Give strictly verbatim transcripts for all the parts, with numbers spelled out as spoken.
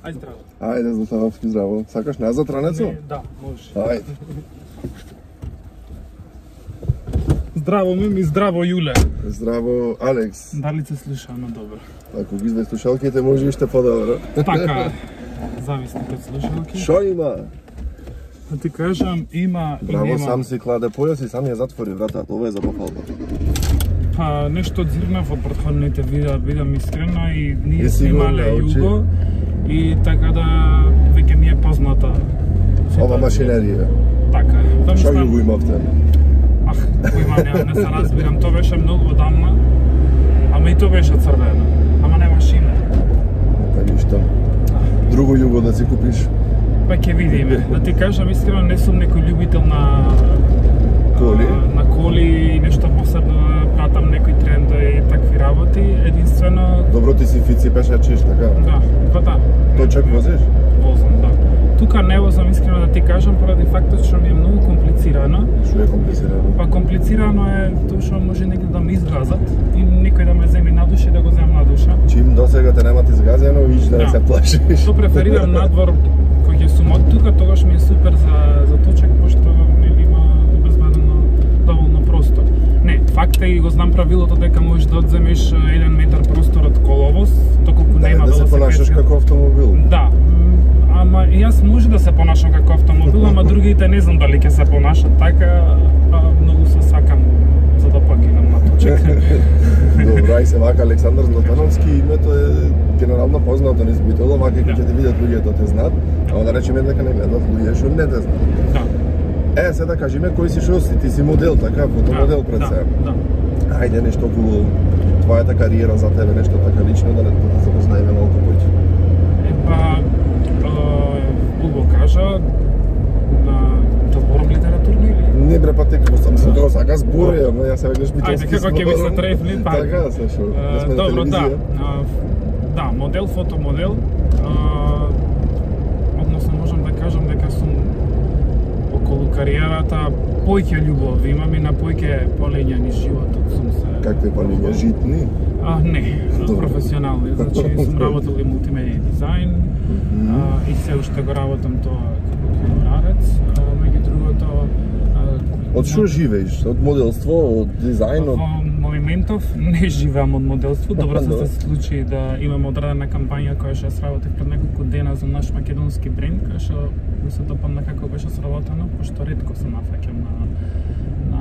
Ај здраво. Ајде, Златановски, здраво. Сакаш назад ранецо? Да, можеш. Ајде. Здраво, мими, здраво, Јуле. Здраво, Алекс. Дали се слушаме добро? Ако ги издај слушалките, може иште подобро. Така, зависи кад слушалки. Шо има? Да ти кажам, има и Браво, нема. сам си кладе појас и сам ја затвори вратата. Ова е за похвалба. Па, нешто дзирнав во претходните видеа, бидам искрена, и ние И сигурно снимале научи. Југо, и така да веќе ми е позната Ова машинерија. Така. Тоа Шо мислам- Југо имавте? Ах, кој има, не, не се разбирам, тоа беше многу одамна, ама и тоа беше црвено, ама немаш име. Па ништо. Друго Југо да си купиш. Па ќе видиме. Да ти кажам искрено, не сум некој љубител на Коли? а, на коли и нешто посебно да пратам некои трендови и такви работи. Единствено, Добро, ти си фици пешачиш, така? да, па да. Точак возиш? Возам, да. Тука не возам искрено да ти кажам поради фактот што ми е многу комплицирано. Шо е комплицирано? Па комплицирано е тоа што може негде да ме изгазат и некој да ме земи на душа и да го земам на душа. Чим досега те немат изгазено, ич да не Да. се плашиш. Што преферирам надвор кој ќе сум од тука, тогаш ми е супер за за точек, пошто нели има обезбедено доволно простор. Не, факт е и го знам правилото дека можеш да одземеш еден метар простор од коловоз, доколку Да, нема да се понашаш велосипедски. како автомобил. Да, м, ама и јас може да се понашам како автомобил, ама другите не знам дали ќе се понашат така, а, многу се сакам за да пакинам на точек. Добро, ај се вака Александар Златановски, името е генерално познато низ битола, вака Да. ќе те видат луѓето те знаат, ама да речеме дека не гледат луѓе што не те знаат. Да. Е, сега кажи ме кој си шо си, ти си модел, така, фотомодел пред да, себе. Да. Ајде нешто околу твојата кариера за тебе, нешто така лично да не да се познаеме малку повеќе. Па, убаво кажа, на да зборам литературно или? Не бре, па те како сам се тоа сака збори, ама ја се веднаш битолски. Ајде, како ќе ви се трефни, па. Така, се шо, не сме на Добро, да. телевизија. А, Да, модел, фотомодел. А, Односно можам да кажам дека сум околу кариерата појќе љубов имам и на појќе полења низ животот сум се. Какви палиња, житни? А, не, Добро. професионални. Значи сум работел и мултимедија дизајн, а, и се уште го работам тоа како кинорарец, а, меѓу другото. а, Од што живееш? Од моделство, од дизајн, од... Во моментов не живеам од моделство. Добро се Добро. се случи да имам одредена кампања која што сработив пред неколку дена за наш македонски бренд, која што ми се допадна како беше сработено, пошто ретко се нафаќам на на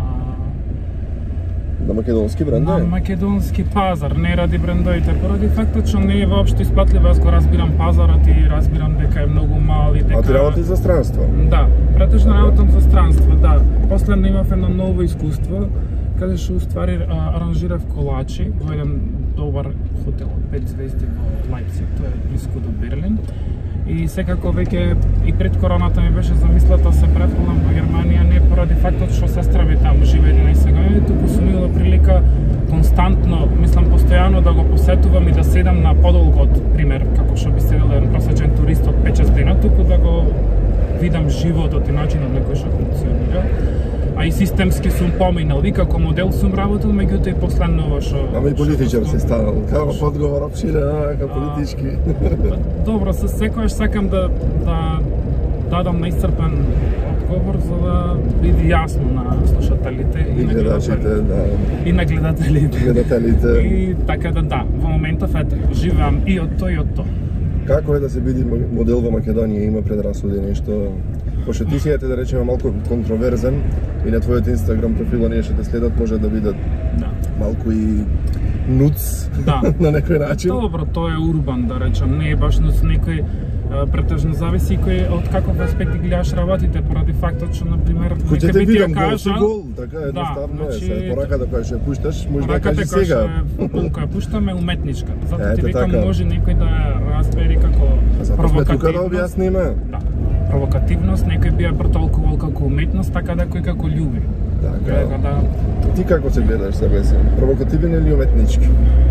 На македонски бренд, на е? македонски пазар, не ради брендовите, поради фактот што не е воопшто исплатливо. Јас го разбирам пазарот и разбирам дека е многу мал и дека А ти работи за странство? Да, претежно работам за странство, да. Последно имав едно ново искуство, каде што уствари а, аранжирав колачи во еден добар хотел од пет звезди во Лајпциг, тоа е блиску до Берлин. И секако веќе и пред короната ми беше замислата се префрлам во Германија, не поради фактот што сестра ми таму живее единаесет години, туку сум имала прилика константно, мислам постојано да го посетувам и да седам на подолго од пример како што би седел еден просечен турист од пет-шест дена, туку да го видам животот и начинот на кој што функционира. А и системски сум поминал и како модел сум работел, меѓутоа и последно во што... Ама и политичар си станал, како подговор обширен, како политички. Добро, се секојаш сакам да да дадам наисцрпен одговор за да биде јасно на слушателите И на гледачите, да, и на гледателите. гледателите. И така да да, во моментов ете, живеам и од тој и од тоа. Како е да се биде модел во Македонија, има предрасуди нешто? Пошто ти си, ете да речеме, малку контроверзен и на твојот Инстаграм профил оние што те следат може да бидат Да. малку и нуц Да. на некој начин. Добро, тоа е урбан, да речам, не е баш ноц некој а, претежно зависи кој од каков аспект ги гледаш работите, поради фактот што на пример Кој ќе некој те би ти видам ја гол си кажал, гол, така едноставно е, значи, се пораката која ќе пушташ, може да ја пораката кажеш која сега. што е која пуштаме е уметничка. Затоа ти Ете, викам така. може некој да ја разбери како Затоа сме тука да провокативност. објасниме. Да. Провокативност, некој би ја протолкувал како уметност, така да кој како љуби. Така. Така да Ти како се гледаш себе си? Провокативен или уметнички?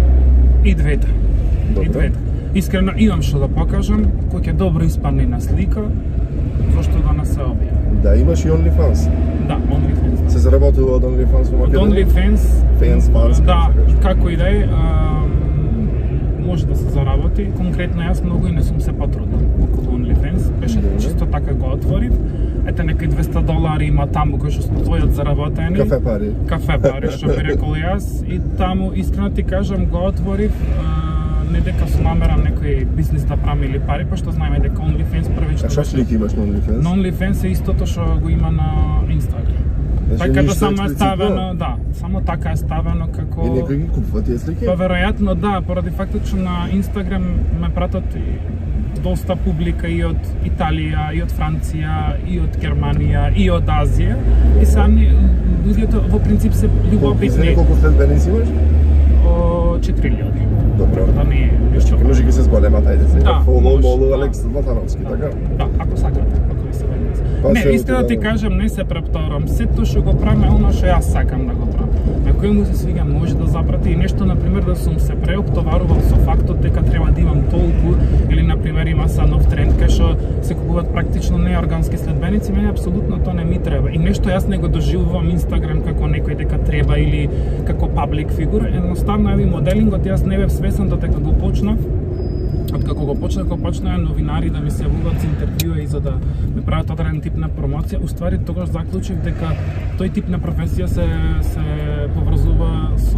и двете. И Добро. двете. Искрено имам што да покажам, кој ќе добро испадне на слика, зошто да не се објави. Да, имаш и OnlyFans. Да, OnlyFans. Се заработува од OnlyFans во Од Македонија? OnlyFans, Fans, fans, да, како се каже. како и да е, може да се заработи. Конкретно јас многу и не сум се потрудил околу OnlyFans, беше чисто така го отворив. Ете некои двеста долари има таму кои што стојат заработени. Кафе пари. Кафе пари, што би рекол јас. И таму, искрено ти кажам, го отворив не дека сум намерам некој бизнис да правам или пари, пошто знаеме дека OnlyFans првично... А што слики имаш на OnlyFans? На OnlyFans е истото што го има на Instagram. Така да само е ставено, да, само така е ставено како... И некој ги купува тие слики? Па веројатно да, поради фактот што на Instagram ме пратат и доста публика и од Италија, и од Франција, и од Германија, и од Азија. И сами луѓето во принцип се љубопитни. Колку следбеници имаш? О, четири илјади. Добро. Да не е нешто. Може ги се зголемат, ајде се. Да, Фоло, може, молу, да. Алекс Ватановски, така? Да, ако сакате, ако ви се веднесе. Па Не, се истина да ти отидам. кажам, не се препторам. Сето што го правам е оно што јас сакам да го правам. На кој му се свига може да запрати и нешто, например, да сум се преоптоварувал со фактот дека треба да имам толку, или например има са нов тренд кај што се купуваат практично неоргански следбеници, мене апсолутно тоа не ми треба. И нешто јас не го доживувам Инстаграм како некој дека треба или како паблик фигура. Едноставно еви моделингот јас не бев свесен додека го почнав. Од како го почнав, кога почнаа новинари да ми се јавуваат за интервјуа и за да ми прават одреден тип на промоција, уствари тогаш заклучив дека тој тип на професија се се поврзува со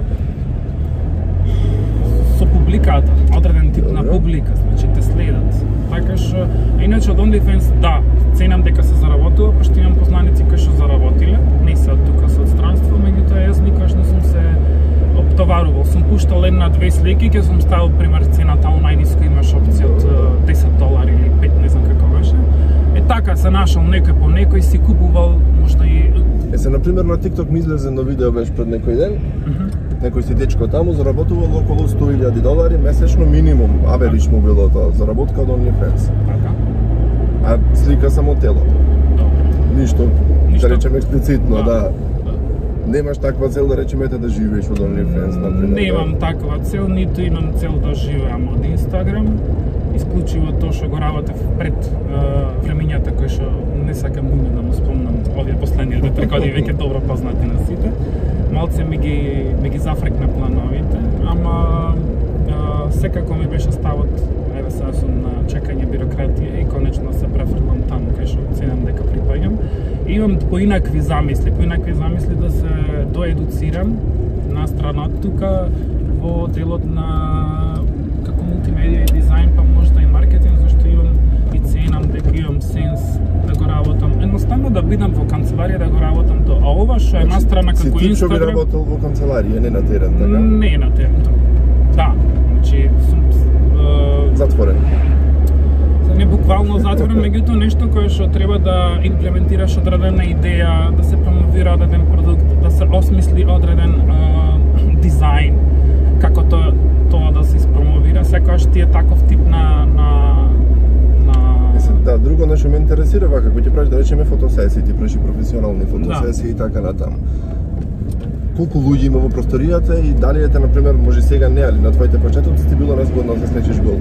со публиката, одреден тип на публика, значи те следат. Така што иначе од OnlyFans да, ценам дека се заработува, пошто имам познаници кои што заработиле, не се од тука со странство, меѓутоа јас никогаш не сум се оптоварувал. Сум пуштал една-две слики, ќе сум ставил пример цената најниско, имаш опција од десет долари или пет, не знам како беше. Е така се нашол некој по некој, си купувал можда и... Е се, например, на TikTok ми излезе едно видео беше пред некој ден. Некој си дечко таму заработувал околу сто илјади долари месечно минимум, аверидж му било тоа, заработка од OnlyFans. Така. А слика само тело. Ништо, Ништо. да речем експлицитно, Да. да. Немаш таква цел да речеме да живееш од OnlyFans, например. Немам таква цел, ниту имам цел да живеам од Instagram. Исклучиво тоа што го работев пред е, времењата кои што не сакам име да му спомнам овие последни две-три години веќе добро познати на сите. Малце ми ги ми ги зафрекна плановите, ама е, секако ми беше ставот, еве сега сум на чекање бирократија и конечно се префрлам таму кај што ценам дека припаѓам. И имам поинакви замисли, поинакви замисли да се доедуцирам на страна тука во делот на како мултимедија и дизајн, па можда и маркетинг, зашто имам и ценам дека имам сенс да го работам. Едноставно да бидам во канцеларија да го работам тоа. А ова што е настрана како Си ти што би Инстаграм... работел во канцеларија, не на терен, така? Не на терен. Да, значи сум е, Затворен. не буквално затворен, меѓутоа нешто кое што треба да имплементираш одредена идеја, да се промовира одреден продукт, да се осмисли одреден е, дизајн, како тоа тоа да се испромовира, секогаш ти е таков тип на на на Да, друго нешто ме интересира вака, кога ќе правиш да речеме фотосесии, ти правиш професионални фотосесии и така натаму. Колку луѓе има во просторијата и дали ете, например, може сега не, али на твоите почетоци ти било незгодно да се слечеш гол?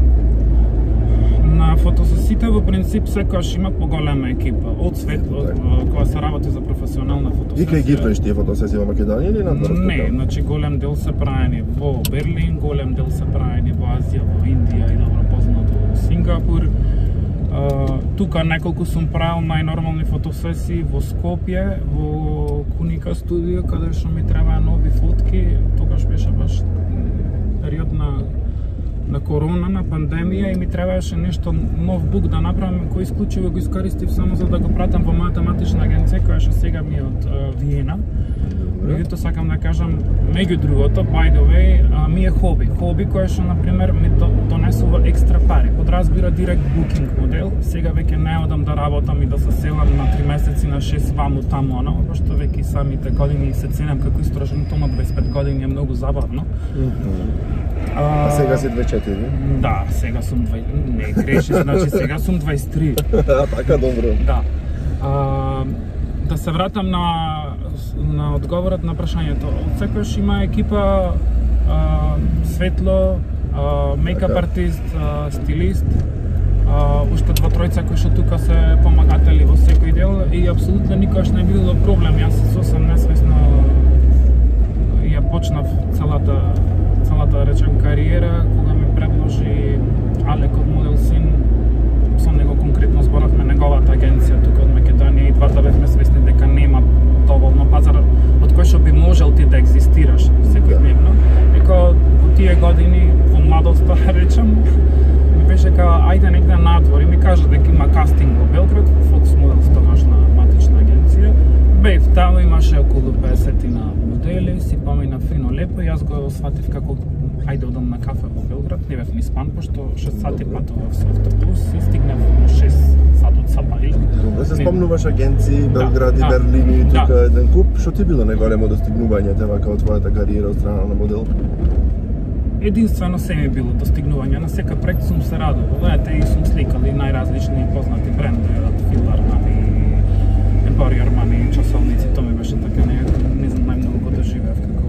на фотосесиите во принцип секогаш има поголема екипа од свет, од, кога се работи за професионална фотосесија. И кај ги правиш тие фотосесии во Македонија или надвор? Не, значи голем дел се правени во Берлин, голем дел се правени во Азија, во Индија и добро познато во Сингапур. Uh, тука неколку сум правил најнормални фотосесии во Скопје, во Куника студио, каде што ми требаа нови фотки. Тогаш беше баш период на на корона, на пандемија и ми требаше нешто нов бук да направам, кој исклучиво го искористив само за да го пратам во мојата матична агенција, која што сега ми е од uh, Виена. Меѓутоа сакам да кажам, меѓу другото, by the way, а, ми е хоби. Хоби кое што, например, ми донесува екстра пари. Подразбира директ букинг модел. Сега веќе не одам да работам и да се селам на три месеци, на шест ваму таму, оно, пошто веќе самите години се ценам како истражното на дваесет и пет години е многу забавно. А, а сега си дваесет и четири? Да, сега сум дваесет... Не, греши, значи сега сум дваесет и три. А, така, добро. Да. А, да се вратам на на одговорот на прашањето. Од секојаш има екипа а, светло, а, мейкап артист, а, стилист, а, уште два тројца кои што тука се помагатели во секој дел и апсолутно никогаш не било проблем. Јас сосем несвесно ја почнав целата почналата, да речем, кариера, кога ми предложи Алек од Модел Син, со него конкретно зборавме неговата агенција тука од Македонија и двата бевме свесни дека нема доволно пазар од кој што би можел ти да екзистираш секојдневно. Дека во тие години, во младоста, речем, ми беше као, ајде негде надвор и ми кажа дека има кастинг во Белград, Fox Models, тогашна матична агенција. Бев таму, имаше околу песетина модели, си помина фино лепо и јас го сватив како ајде одам на кафе во Белград, не бев ни спан, пошто шест сати патував со автобус и стигнав шест сати од Сапари. Добре, се спомнуваш агенции, Белград и Берлин и тука еден куп. Што ти било најголемо достигнување тебе како твојата кариера од страна на модел? Единствено се ми било достигнување, на сека проект сум се радувал, ете и сум сликали најразлични познати брендови од Phil Armani, Emporio Armani, часовници, тоа ми беше така, не, не знам најмногу го доживеав како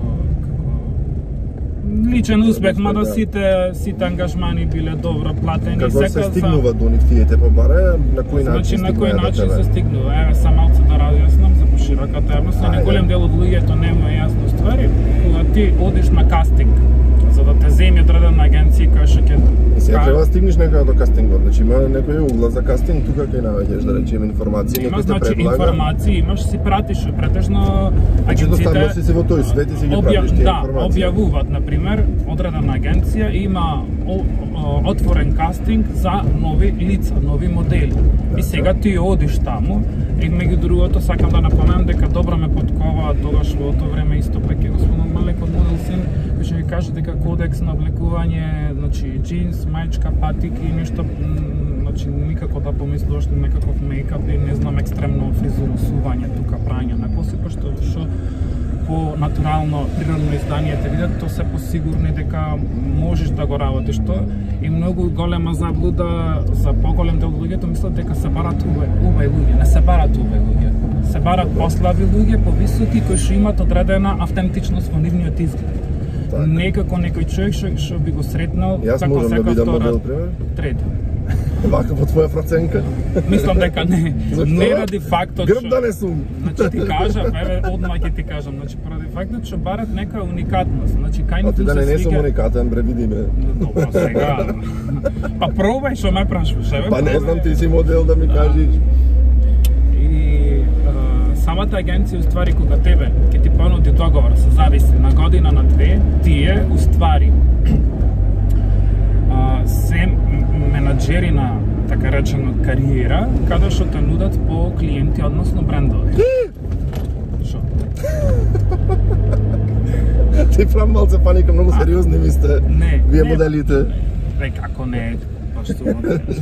личен успех, мада сите сите ангажмани биле добро платени. Како се стигнува до нив тие те побара, на кој начин значи, на кој начин се стигнува? Еве, сам малце да разјаснам за пошироката јавност, не голем дел од луѓето нема јасно ствари, кога ти одиш на кастинг за да те земи одредена агенција која што ќе сега треба да стигнеш некаде до кастингот, значи има некој угла за кастинг, тука кај наоѓаш да речеме информации, има, некој те значи, предлага. информации имаш, си пратиш, претежно агенциите Едноставно си се во тој свет и си ги обја... пратиш тие да, информации. објавуваат, например, одредена агенција има отворен кастинг за нови лица, нови модели. И сега ти одиш таму и меѓу другото сакам да напоменам дека добро ме подкова тогаш во тоа време исто пак е господин Малек од Модел Син, кој ќе ми каже дека кодекс на облекување, значи джинс, мајчка, патики и нешто, значи никако да помислуваш на некаков мејкап и не знам екстремно фризуросување тука, прање на коси, пошто што по натурално природно издание те видат, то се посигурни дека можеш да го работиш тоа и многу голема заблуда за поголем дел луѓето мислат дека се барат убави луѓе, не се барат убави луѓе. Се барат послаби луѓе, повисоки кои што имаат одредена автентичност во нивниот изглед. Так. Некако некој човек што, што би го сретнал Јас како можам да секој видам втора, модел, пример? трети. Вака по твоја проценка? Мислам дека не. Зашто? Не ради фактот Грб да не сум. Значи ти кажав, еве одма ќе ти кажам, значи поради фактот што барат нека уникатност. Значи кај А ти нив да не се не сум свига. уникатен, бре, види ме. Добро, сега. Па пробај што ме прашуваш, еве. Па не пробај. знам, ти си модел да ми кажеш. И а, самата агенција уствари кога тебе ќе ти понуди договор со зависи на година на две, тие уствари а, се менаџери на така речено кариера, каде што те нудат по клиенти, односно брендови. Шо? Ти прав малце паника, многу сериозни ми сте. Не. Вие не, моделите. Не, како не, баш тоа.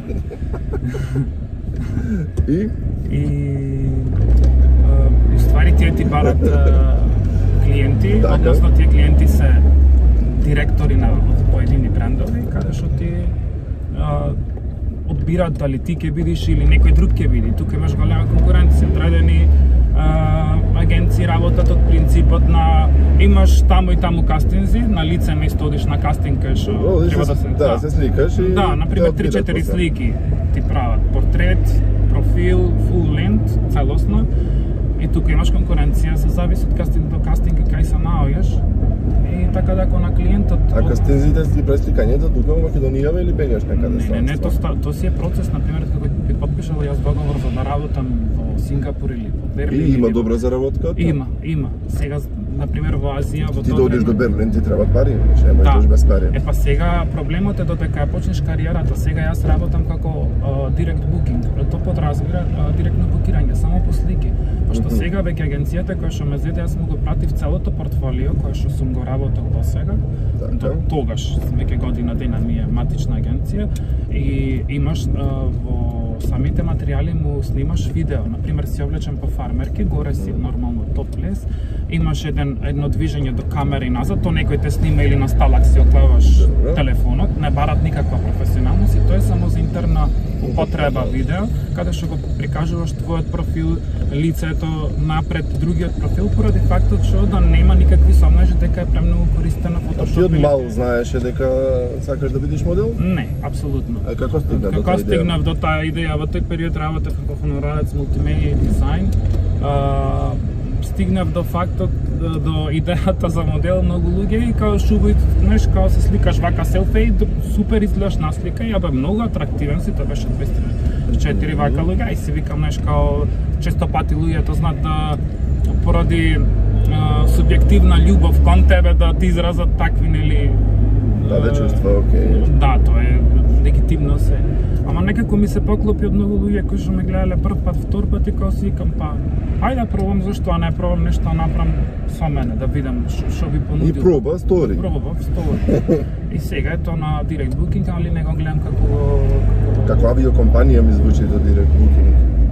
И? И а, уствари тие ти барат а, клиенти, Така. односно тие клиенти се директори на поедини брендови, каде што ти а, одбираат дали ти ќе бидиш или некој друг ќе биде. Тука имаш голема конкуренција, одредени а, агенции работат од принципот на имаш таму и таму кастинзи, на лице место одиш на кастинг кај што Одиш треба се- да се да, се сликаш и да, те например одбират три-четири после. слики ти прават портрет, профил, full length, целосно. И тука имаш конкуренција, се зависи од кастинг до кастинг и кај се наоѓаш. И така да ако на клиентот А кастинзите си пресликањето тука во Македонија или бегаш некаде Не, не, не, странство? то, ста- то си е процес, например, како би подпишал јас договор за да работам во Сингапур или во Берлин. И има или во- добра заработка? Има, има. Сега, например, во Азија, во Ти тоа дојдеш до време- Берлин, ти требаат пари, значи нема Да. идеш без пари. Е па сега проблемот е додека ја почнеш кариерата, сега јас работам како а, директ букинг, тоа подразбира а, директно букирање, само по слики. Пошто Мгм. сега веќе агенцијата која што ме зеде, јас му го пратив целото портфолио кое што сум го работел до сега. Така. До тогаш, веќе година дена ми е матична агенција и имаш а, во самите материјали му снимаш видео, например си облечен по фармерки, горе си нормално топлес, имаш еден едно движење до камера и назад, то некој те снима или на сталак си оклеваш Добро. телефонот, не барат никаква професионалност и тоа е само за интерна употреба видео, каде што го прикажуваш твојот профил, лицето напред другиот профил, поради фактот што да нема никакви сомнежи дека е премногу користена А Photoshop. ти од или- мал знаеше дека сакаш да бидеш модел? Не, апсолутно. А како стигна до Како таа идеја? стигнав до таа идеја, во тој период работев како хонорарец мултимедија и дизајн. А, стигнав до фактот, до идејата за модел многу луѓе и као шубај, знаеш, као се сликаш вака селфи, супер изгледаш на слика и абе многу атрактивен си, тоа беше двеста и четири вака луѓе и си викам, знаеш, као често пати луѓето знаат да поради субјективна љубов кон тебе да ти изразат такви, нели, да, да чувства, окей. Да, тоа е легитимно се. Ама некако ми се поклопи од многу луѓе кои што ме гледале прв пат, втор пат и као си викам, па, ајде да пробам, зашто а не пробам нешто да направам со мене, да видам што би понудил. И проба, стори. Проба, стори. И сега е тоа на Direct Booking, али не го гледам како... Како авиокомпанија ми звучи до Direct Booking.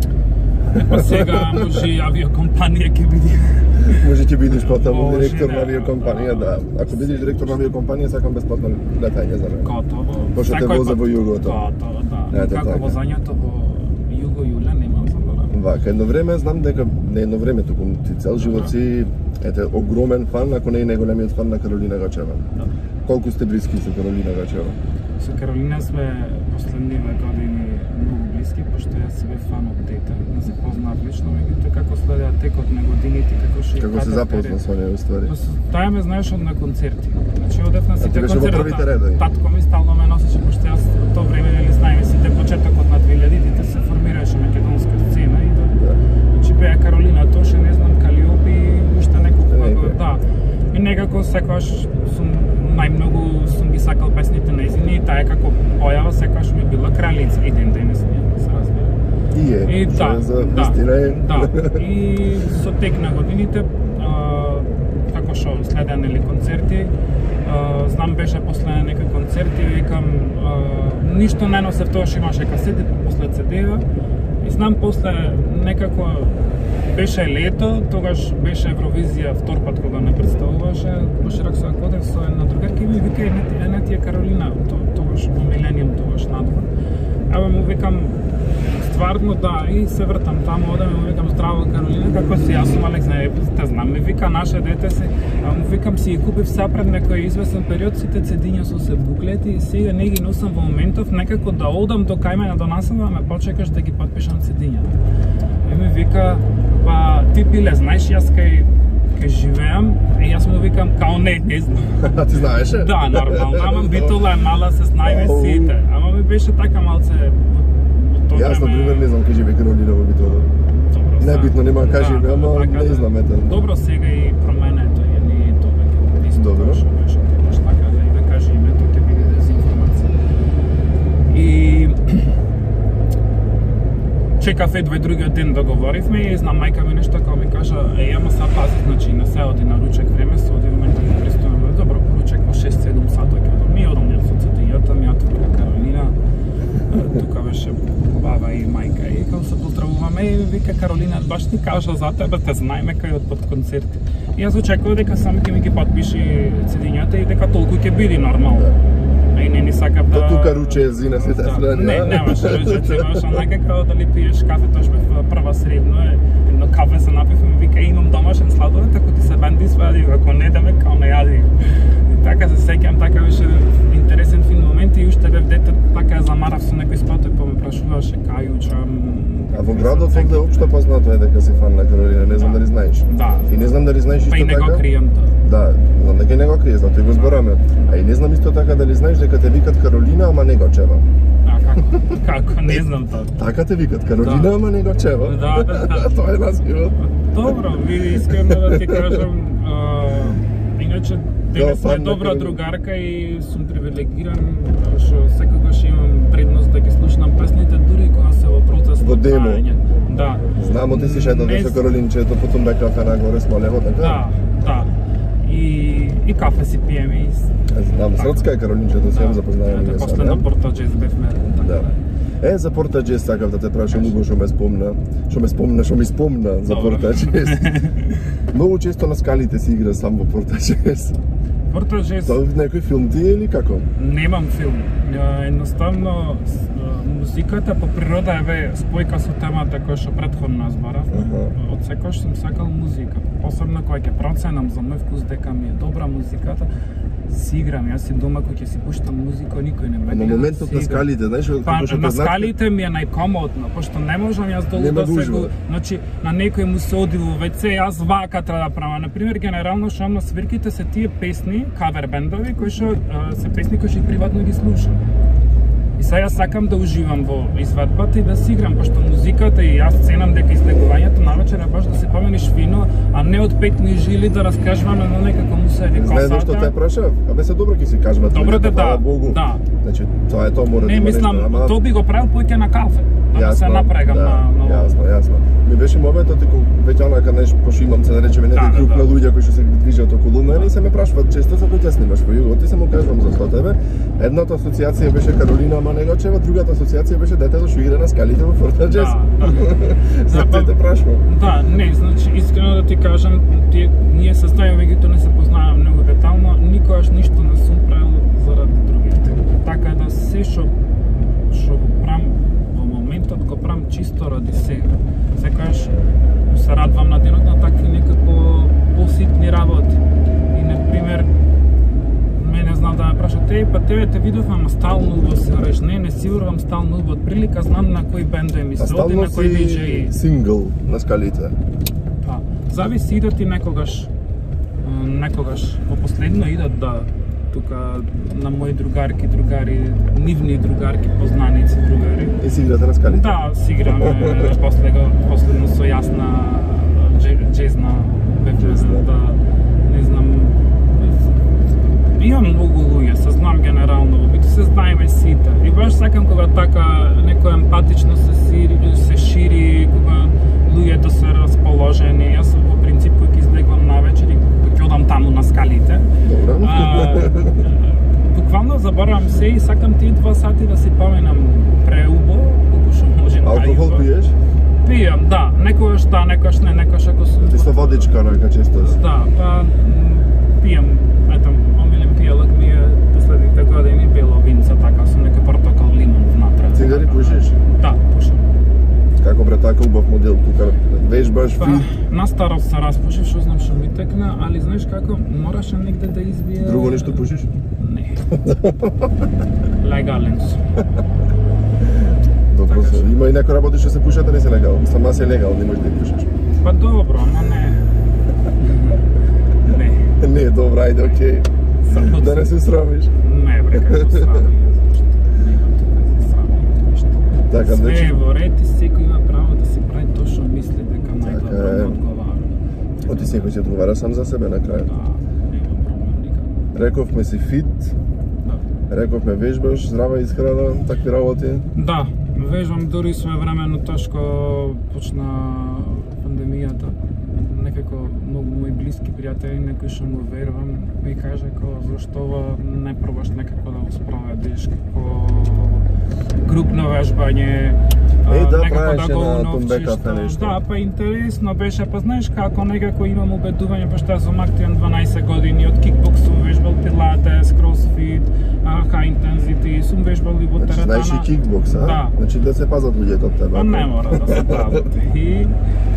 Па сега може и авиокомпанија ќе биде. Може ќе бидеш потаму директор на авиокомпанија, да. Ако бидеш директор на авиокомпанија, сакам бесплатно летање за мене. Готово. Пошто те воза во југото. Готово, да. Како возањето во југо јуле немам заборав. Вака, едно време знам дека не едно време, туку ти цел живот си ете огромен фан, ако не и најголемиот фан на Каролина Гачева. Да. Колку сте блиски со Каролина Гачева? Со Каролина сме последниве години многу блиски, пошто јас си бев фан од дете, не се познав лично, меѓутоа како следеа текот на годините, како што Како се запозна со неа уствари? Таја ме знаеш од на концерти. Значи одев на сите концерти. Татко ми стално ме носеше, пошто јас во тоа време нели знаеме сите почетокот на двилјадитите се формираше македонска сцена и да. Значи беа Каролина Тоше, не знам, Калиопи и уште неколку, да. И некако секогаш сум најмногу сум ги сакал песните нејзини и таа како појава секогаш ми била кралица и ден денес ми се разбира. И е, и да, за да, вистина е. Да. И со тек на годините, а, како што следеа нели концерти, а, знам беше после нека концерти, викам, а, ништо не носев, тоа што имаше касети, после цедеа. И знам после некако беше лето, тогаш беше Евровизија втор пат кога не представуваше, поширак со Акодев со една другарка и ми вика, една ти е Каролина, тогаш во Милениум, тогаш надвор. Ево му викам, стварно да, и се вртам таму, одам и му викам, здраво Каролина, како си, јас сум Алекс, не те знам, ми вика, наше дете се, а му викам, си ги купив са пред некој известен период, сите цедиња со се буклети и сега не ги носам во моментов, некако да одам до кај мене до насава, ме почекаш да ги подпишам цедиња. И ми вика, па ти пиле, знаеш, јас кај кај живеам, и јас му викам, као не, не знам. А ти знаеше? Да, нормално, ама Битола е мала, се знаеме сите, ама ми беше така малце. Јас, например, не знам кај живе Каролина во Битола. Небитно, нема кај живе, ама не знам, ете. Добро, сега и променето е, не е тоа веќе исто. Добро. Што беше, тогаш така да и да каже името, ќе биде дезинформација. И чекав едва другиот ден да говоривме и знам мајка ми нешто како ми кажа, е, ама са пази, значи на се оди на ручек време, се оди моментот да пристигнеме, добро, ручек во шест-седум сата ќе одам. Ми одам со цедињата, ми отвора Каролина, тука беше баба и мајка и како се поздравуваме и вика Каролина, баш ти кажа за тебе, те знаеме кај од под концерти. И јас очекував дека сам ќе ми ги подпиши цедињата и дека толку ќе биде нормално. И не ни сакав да... Да тука руче зина се тесна. Не, немаше руче, имаше онака како дали пиеш кафе, тоаш бев прва средно, едно кафе се напив и ми вика имам домашен сладолед, ако ти се бенди свади, ако не да ме као не јади. И така се сеќам, така беше интересен фин момент и уште бев дете, така ја замарав со некој спот и па ме прашуваше кај учам. А во градот овде општо познато е дека си фан на Каролина, не знам дали знаеш. Да. И не знам дали знаеш исто така. Па и не го крием тоа. Да, знам дека не го криеш, затоа го збораме. А и не знам исто така дали знаеш дека те викат Каролина, ама не Гачева. А како? Како? Не знам тоа. Така те викат Каролина, да. Ама не Гачева. Да, да, да. Тоа е наскивот. Добро, види, искрено да ти кажам, иначе денес сме добра другарка и сум привилегиран што секогаш имам предност да ги слушнам песните дури кога се во процес во демо. Да. Знамо ти си шеднал со Каролинчето, потом бе кафе нагоре смолево, така? Да, да. И и кафе си пиеме и знам, срцка е Каролинчето, се запознаваме ние сега. После на Порта Джез бевме. Да. Е, за Порта Джез сакав да те прашам многу што ме спомна, што ме спомна, што ми спомна за Порта Джез. Многу често на скалите си игра сам во Порта Джез. Порта Джез. Тоа некој филм ти или како? Немам филм. Едноставно музиката по природа е спојка со темата која што претходно зборав. Од секојаш сум сакал музика. Посебно кога ќе проценам за мој вкус дека ми е добра музиката, си играм, јас си дома кој ќе си пуштам музика, никој не ме гледа. На моментот на скалите, знаеш, па, на скалите ми е најкомодно, пошто не можам јас долу да се го, значи на некој му се оди во ве це, јас вака треба да правам. На пример, генерално што на свирките се тие песни, кавер бендови кои што се песни кои што приватно ги слушам. И сега јас сакам да уживам во извадбата и да си играм, пошто музиката и јас ценам дека излегувањето навечер е баш да се помениш фино, а не од петни жили да раскажуваме на некако му се косата. Знаеш зашто те прашав? Абе се добро ќе си кажуват. Добро да, да, да. Значи, тоа е тоа мора да не, има мислам, нешто, ама... тоа би го правил поќе на кафе, да јасно, се напрегам да, на... на... Јасно, јасно. Ми беше мометот дека веќе онака неш пошто имам се да речеме некој да, груп да, на луѓе кои што се движат околу мене и се ме прашуваат често за кој ќе снимаш во југот и се му кажувам за што тебе. Едната асоциација беше Каролина Манегачева, другата асоциација беше детето што игра на скалите во Форта Джез. Да, да. За тоа те прашувам. Да, не, значи искрено да ти кажам, тие ние се знаеме, меѓутоа не се познаваме многу детално, никогаш ништо не сум правил заради другите. Така да се што што го правам во моментот го правам чисто ради сега. Секогаш се радвам на денот на такви некако поситни работи. И на пример мене знам да ме прашат, еј, па тебе те видов, ама стално убаво се реш. Не, не си урвам стално убаво. Од прилика знам на кој бендови ми се оди, на кој диџеи. Сингл на скалите. Па, зависи идат и некогаш, некогаш, по последно идат да, тука на мои другарки, другари, нивни другарки, познаници, другари. И си играте на скалите? Да, си играме, после, последно со јасна джезна, да, не знам, имам многу луѓе, се знам генерално, во бити се знаеме сите. И баш сакам кога така некој емпатично се шири, се шири, кога луѓето се расположени. Јас во принцип кој ќе излегувам навечер и кој ќе одам таму на скалите. Добро. А, буквално заборавам се и сакам тие два сати да си поминам преубо, колку што може. Алкохол пиеш? Пијам, да. Некогаш да, некогаш не, некогаш ако сум... Ти со водичка, нека често. Да, па пијам, ето, омилен пијалок ми е последните години бело винце, така со некој портокал лимон внатре. Цигари пушиш? Да, пушам. Како бре така убав модел тука, вежбаш, па, фит? На старост се распушив, што знам што ми текна, али знаеш како, мораше негде да избие... Друго нешто пушиш? Не. Легален сум. Добро, Така се. што. Има и некои работи што се пушат, а не се легални. Сама се легални, можеш да ги пушиш. Па добро, ама не. Не. Не, добро, ајде, окей. Само Да не се срамиш. Не, бре, како срами, зашто нема тука за срами ништо. Така, Све значи... е во ред и секој има право да си прави тоа што мисли дека најдобро е. му одговара. Оти секој си одговара сам за себе на крај. Да, нема проблем никако. Рековме си фит, Да. рековме вежбаш, здрава исхрана, такви работи. Да, вежбам дури своевремено тоа што почна пандемијата. Некако многу мои блиски пријатели, некои што му верувам, ми каже како зашто ова не пробаш некако да го спроведиш како групно вежбање, Е, да, некако правеше да го на уновчиш. Тумбекафе нешто. Да, па интересно беше, па знаеш како некако имам убедување, пошто јас сум активен дванаесет години, од кикбокс сум вежбал, пилатес, кросфит, хай интензити, сум вежбал и во Значи, теретана. знаеш и кикбокс, а? Да. Значи да се пазат луѓето од тебе. Па не мора да се пазат. И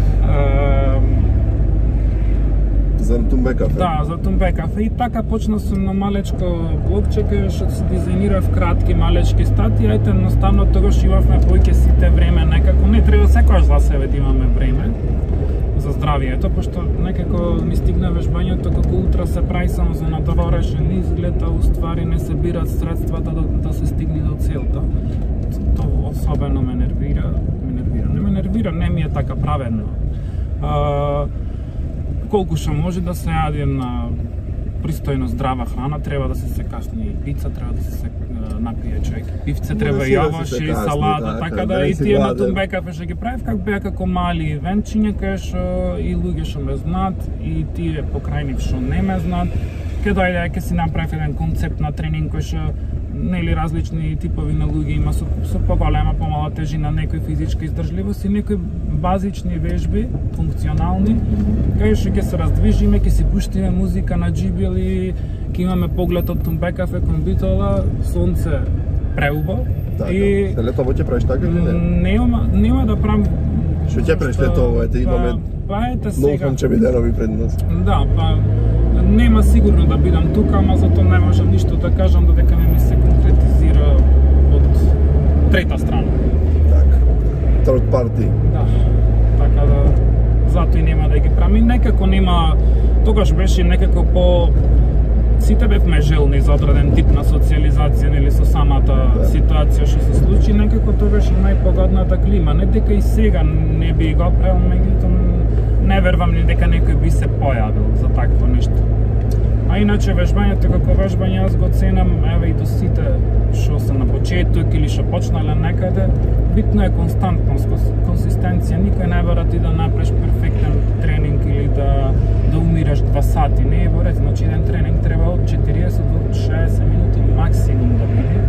За Тумбекафе. да, за Тумбекафе. И така почна сум на малечко блогче кај што се дизајнирав кратки малечки статии, ајте едноставно тогаш имавме поиќе сите време некако, не треба секогаш за себе да имаме време за здравието, пошто некако ми стигна вежбањето како утра се прави само за надворешен изглед, а уствари не се бират средствата да, да се стигне до целта. Тоа особено ме нервира, ме нервира, не ме нервира, не ми е така праведно. А, колку што може да се јади на пристојно здрава храна, треба да се се касни и пица, треба да се се напие човек. Пивце Може треба си да јаваш се и касни, салата, така, така да да не и си тие на гладен. Тумбекафе што ги правев как беа како мали венчиња кај што и луѓе што ме знаат и тие покрај нив што не ме знаат. Ке дојде ќе си направи еден концепт на тренинг кој што нели различни типови на луѓе има со, со поголема, помала тежина, некој физичка издржливост и некои базични вежби, функционални, кај што ќе се раздвижиме, ќе си пуштиме музика на джибил и ќе имаме поглед од Тумбекафе кон Битола, сонце преубо. Така. И Се летово ќе правиш така или не? нема нема да правам. Што ќе правиш летово, ете имаме Па ете многу сега. сончеви денови пред нас. Да, па нема сигурно да бидам тука, ама зато не можам ништо да кажам додека не ми се конкретизира од трета страна. Така. Third party. Да. Така да затоа и нема да ги правам. Некако нема, тогаш беше некако по сите бевме желни за одреден тип на социализација или со самата да. Ситуација што се случи, некако тоа беше најпогодната клима. Не дека и сега не би го правил, меѓутоа не верувам ни дека некој би се појавил за такво нешто. А иначе вежбањето како вежбање јас го ценам, еве и до сите што се на почеток или што почнале некаде, битно е константност, консистенција. Никој не бара ти да направиш перфектен тренинг или да да умираш два сати, не е во ред. Значи еден тренинг треба од четириесет до шеесет минути максимум да биде.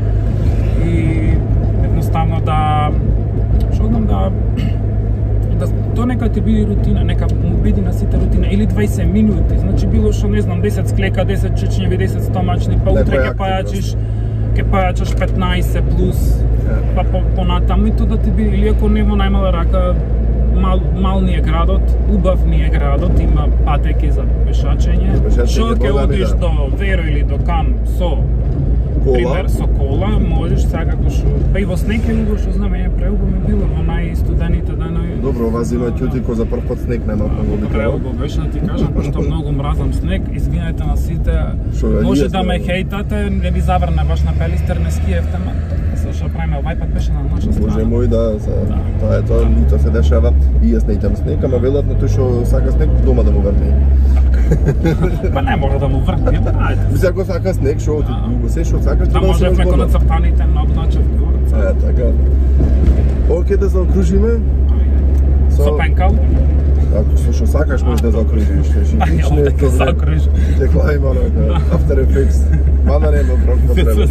И едноставно да што знам да да тоа нека ти биде рутина, нека му биде на сите рутина или дваесет минути. Значи било што не знам десет склека, десет чечњеви, десет стомачни, па утре ќе пајачиш, ќе пајачаш петнаесет плюс, па понатаму и тоа да ти биде, или ако нема најмала рака, мал мал ни е градот, убав ни е градот, има патеки за пешачење. Што ќе одиш до Веро или до Кам со кола, пример со кола, можеш секако што па и во снег е луѓе што знаме е преубаво ми било во најстудените денови. Добро, ова зима ќути ко за прв пат снег нема многу обичаено. Преубаво беше да ти кажам, пошто многу мразам снег, извинете на сите. Може да ме хейтате, не ви заврне баш на Пелистер, не скиевте, ма се што правиме овај пат беше на наша страна. Боже мој, да, тоа е тоа, тоа се дешава и јас не идам снег, ама велат на тој што сака снег дома да му верне. Па не може да му вртне, ајде. Мислам ако сака снег, што ти се што сакаш да може преку нацртаните на Обначев двор. Е, така. Оке да заокружиме. Со пенкал. Ако со што сакаш може да заокружиш, шипичне, Ајде да заокружиш. Ќе клаим оно After Effects. Мада нема потреба.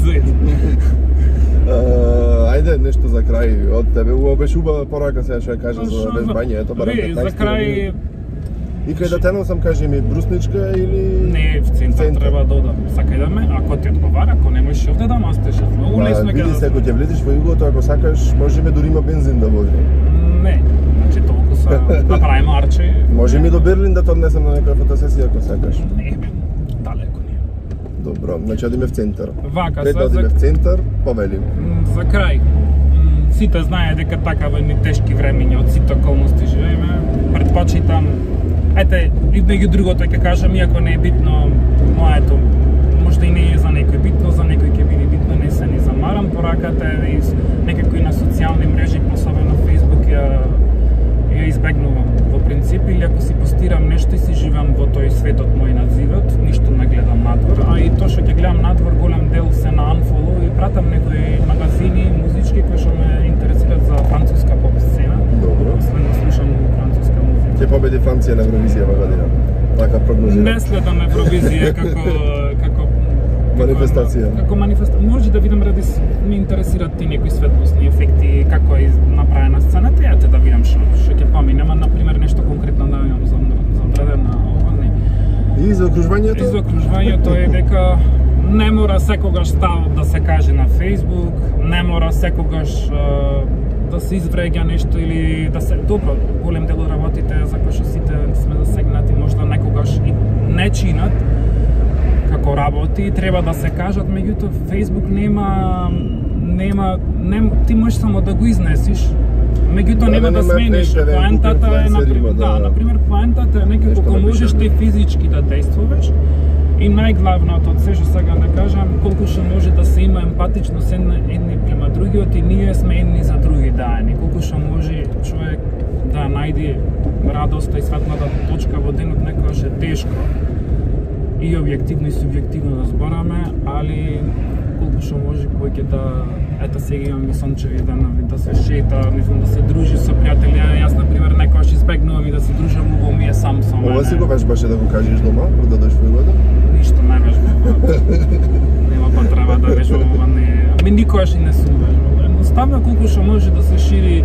Ајде нешто за крај од тебе. Убаво беше убава порака сега што ја кажа за вежбање, ето барам петнаесет. За крај и кај да тенал сам кажи ми брусничка или не, в центар треба да одам. Сакај да ме, ако ти одговара, ако не можеш овде да ме остеш. Многу не сме види се, ако ќе влезеш во југото, ако сакаш, можеме дури има бензин да вози. Не, значи толку са направиме арчи. Може ми до Берлин да те однесам на некоја фотосесија ако сакаш. Не, далеко не. Добро, значи одиме в центар. Вака, пред да одиме в центар, повели. За крај, сите знае дека така во едни тешки времиња од сите околности живееме. Предпочитам, ете, и меѓу другото ќе кажам, иако не е битно моето, можда и не е за некој битно, за некој ќе биде битно, не се ни замарам пораката и некако и на социјални мрежи, особено Facebook ја ја избегнувам во принцип, или ако си постирам нешто и си живеам во тој светот мој надзивот, ништо не гледам надвор, а и тоа што ќе гледам надвор голем дел се на unfollow и пратам некои магазини музички кои што ме интересираат за француска поп сцена. Добро. Последно слушам француска музика. Ќе победи Франција на Евровизија во година. Така прогнозирам. Не следам Евровизија како како манифестација. Како манифестација. Може да видам ради ме интересираат ти некои светлосни ефекти, како е направена сцената, ја да видам што што ќе поминеме, на пример нешто конкретно да имам за за одредена ова не. И за окружувањето? И за окружувањето е дека не мора секогаш ставот да се каже на Facebook, не мора секогаш да се извреѓа нешто или да се добро, голем дел од работите за кои што сите сме засегнати можда некогаш и не чинат како работи, треба да се кажат, меѓутоа Facebook нема нема нем, ти можеш само да го изнесиш. Меѓутоа нема да смениш. Поентата е на пример, да, на пример поентата е некако кога можеш ти физички да действуваш. И најглавното од се што сега да кажам, колку што може да се има емпатичност едни према другиот и ние сме едни за други даени. Колку што може човек да најде радоста и светлата точка во денот некогаш е тешко. И објективно и субјективно да збораме, али колку што може кој ќе да ета сега имам и сончеви денови да се шета, мислам да се дружи со пријатели. Јас на пример некогаш избегнувам и да се дружам, убаво ми е сам со мене. Ова си го вежбаше да го кажеш дома, пред да дојдеш во Југото? Ништо не вежбувам. Нема потреба да вежбувам, не. Ами никогаш и не сум вежбувал. Едноставно колку што може да се шири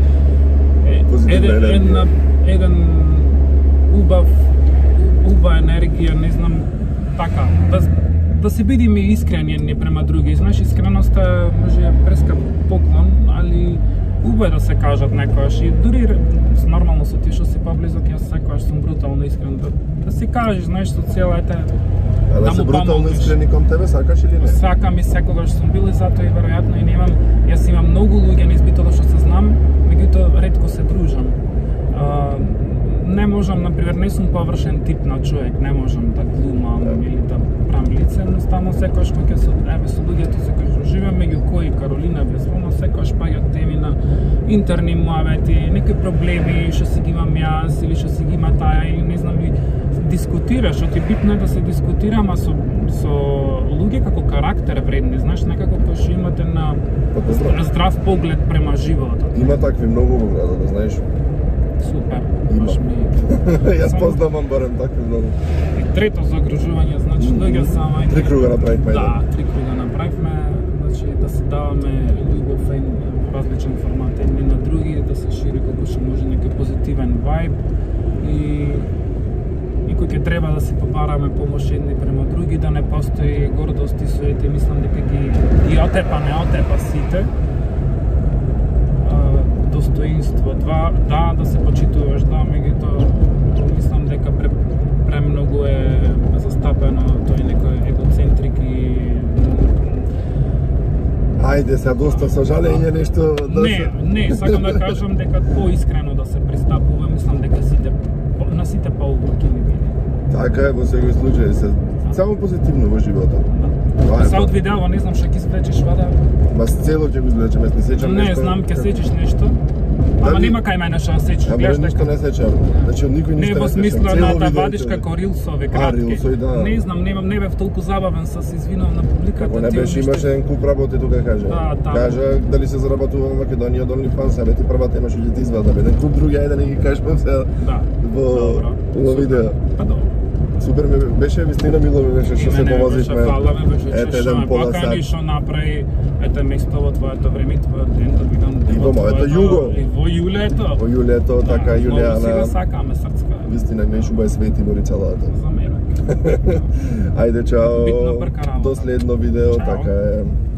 еден една еден убав убава енергија, не знам, така, да да се бидеме искрени едни према други. Знаеш, искреноста може е прескап поклон, али убаво е да се кажат некојаш и дури нормално со ти што си поблизок, јас секојаш сум брутално искрен да, да си кажеш, знаеш, со цела ете А да, да се му брутално помогнеш. искрени кон тебе, сакаш или не? Сакам и секогаш сум бил и затоа и веројатно и немам, јас имам многу луѓе низ битото што се знам, меѓутоа ретко се дружам. А, не можам, например, не сум површен тип на човек, не можам да глумам Да. или да правам лице, едноставно секогаш кога ќе се еве со луѓето секогаш живеам меѓу кои Каролина Безволна, секогаш паѓаат теми на интерни муавети, некои проблеми што си ги имам јас или што си ги има таја или не знам ли дискутираш, што ти битно е да се дискутира, ама со со луѓе како карактер вредни, знаеш, некако кои што имате на Па добро. здрав поглед према животот. Има такви многу во градот, да знаеш. Супер, Има. баш ми. Јас Само- познавам барем такви многу. И трето загружување, значи доаѓа сама и Три круга направивме, Да, три круга направивме, значи да се даваме љубов и во различен формат едни на други, да се шири колку што може некој позитивен вајб и и кој ќе треба да се побараме помош едни према други, да не постои гордост и суете, мислам дека ги ги отепа, не отепа сите. А, достоинство, два, да, да се почитуваш, да, меѓутоа мислам дека пре, премногу е застапено тој некој егоцентрик и Ајде, сега доста со жалење нешто да не, се... не, сакам да кажам дека поискрено да се пристапува, мислам дека сите по- на сите поубави ни биде. Така е во секој случај, се само позитивно во животот. Тоа е Се тоа. од видео, не знам што ќе извлечеш вада. Ма цело ќе го извлечем, јас не сеќам Не нешто. знам, ќе сечеш нешто. Ама Дали- нема кај мене што да сечеш, Ама гледаш ништо дека не сеќам. Значи од никој не ништо во не сеќам. смисла Цело на да видео вадиш ќе- како рилсови А, кратки. рилсови, да. Не знам, немам не бев толку забавен, са се извинувам на публиката. Ако не тие беше, нешто- имаше еден куп работи тука, кажа. Да, таму. Кажа дали се заработува во Македонија од OnlyFans, абе ти првата имаш ќе ти извадам. Еден куп други, ајде не ги кажам сега Да. во Добро. во видео. Па добро. Супер ми беше, вистина мило ми беше што И се мене помозивме. беше фала, ме беше Ете че што еден ме пола покани, сат. што направи, ете место во твоето време, твојот ден, да видам И во во моето твоето- југо. И во јулето. Во јулето, Да, така Многу си Јулијана. го сакаме срцка. Вистина не шуба е свети мори целата. За мене. Ајде чао. Битно брка работа. До следно видео, Чао. така е.